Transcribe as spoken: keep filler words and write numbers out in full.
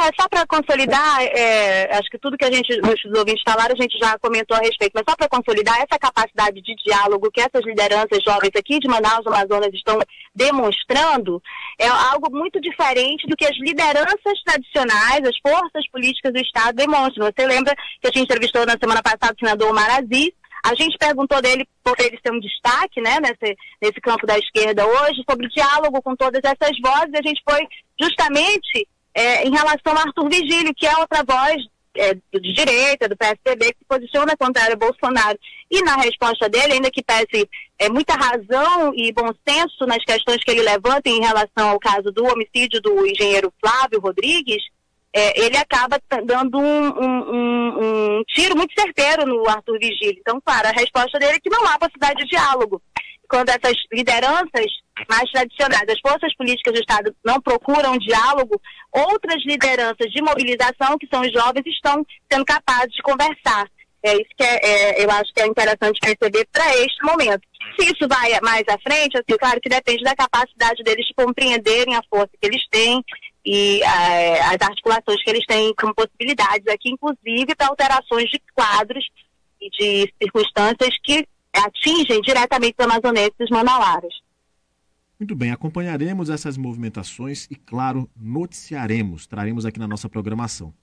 É, só para consolidar, é, acho que tudo que a gente, os ouvintes falaram, a gente já comentou a respeito, mas só para consolidar essa capacidade de diálogo que essas lideranças jovens aqui de Manaus, Amazonas, estão demonstrando, é algo muito diferente do que as lideranças tradicionais, as forças políticas do Estado demonstram. Você lembra que a gente entrevistou na semana passada o senador Omar Aziz? A gente perguntou dele, por ele ser um destaque, né, nesse, nesse campo da esquerda hoje, sobre o diálogo com todas essas vozes, e a gente foi justamente é, em relação a Arthur Vigílio, que é outra voz é, de direita, do P S D B, que se posiciona contra o Bolsonaro. E na resposta dele, ainda que pese é, muita razão e bom senso nas questões que ele levanta em relação ao caso do homicídio do engenheiro Flávio Rodrigues, É, ele acaba dando um, um, um, um tiro muito certeiro no Arthur Vigílio. Então, claro, a resposta dele é que não há possibilidade de diálogo. Quando essas lideranças mais tradicionais, as forças políticas do Estado não procuram diálogo, outras lideranças de mobilização, que são os jovens, estão sendo capazes de conversar. É isso que é, é, eu acho que é interessante perceber para este momento. Se isso vai mais à frente, assim, claro que depende da capacidade deles de compreenderem a força que eles têm e uh, as articulações que eles têm como possibilidades aqui, inclusive para alterações de quadros e de circunstâncias que atingem diretamente os amazonenses manauaras. Muito bem, acompanharemos essas movimentações e, claro, noticiaremos, traremos aqui na nossa programação.